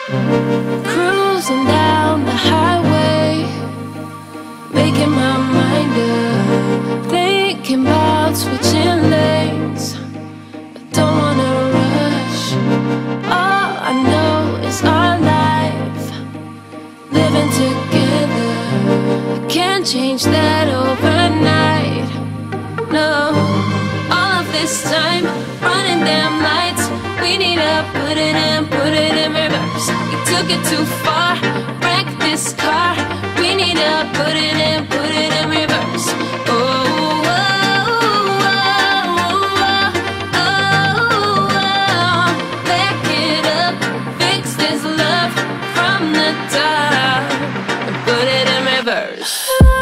Cruising down the highway, making my mind up, thinking about switching lanes. I don't wanna rush. All I know is our life, living together. I can't change that overnight. No, all of this time running them lights, we need to put it in reverse. We took it too far, wrecked this car. We need to put it in reverse. Oh, oh, oh, oh, oh, oh. Back it up, fix this love from the top, and put it in reverse.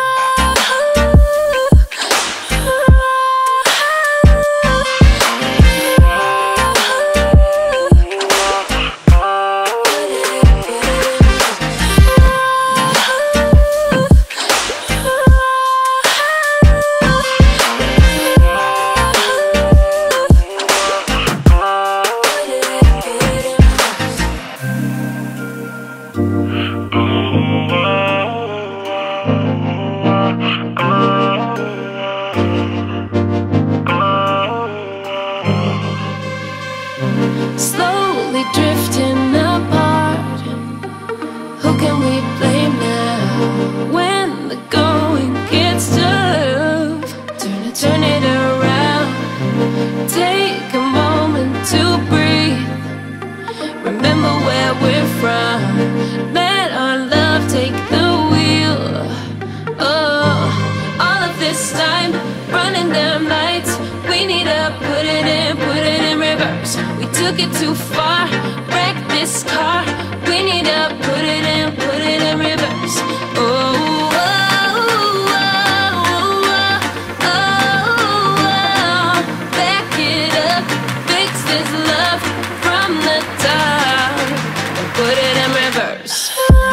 Slowly drifting apart. Who can we blame now when the going gets tough? Turn it around. Take a moment to breathe. Remember where we're from. Let our love take the wheel. Oh, all of this time running them lights, we need to put it in reverse. We took it too far, wrecked this car. We need to put it in reverse. Oh, oh, oh, oh, oh, oh. Back it up, fix this love from the top, and put it in reverse.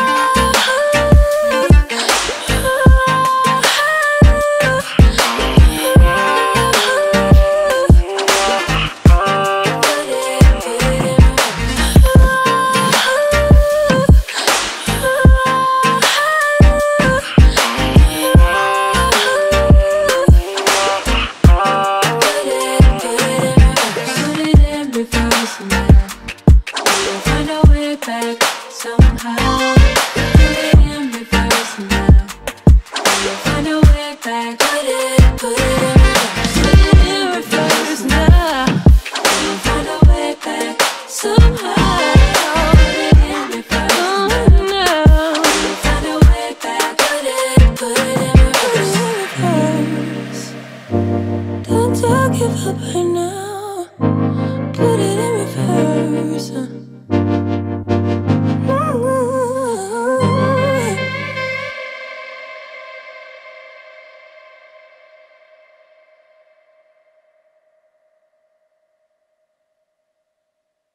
Back somehow, put it in reverse now. We'll find a way back. Put it in reverse now. We'll find a way back somehow. Put it in reverse now. We'll find a way back. Put it in reverse. Don't give up.